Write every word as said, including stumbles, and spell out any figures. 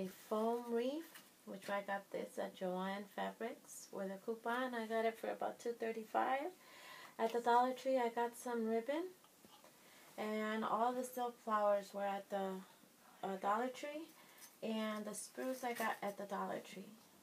a foam wreath, which I got this at Joann Fabrics with a coupon. I got it for about two thirty-five. At the Dollar Tree, I got some ribbon, and all the silk flowers were at the uh, Dollar Tree, and the spruce I got at the Dollar Tree.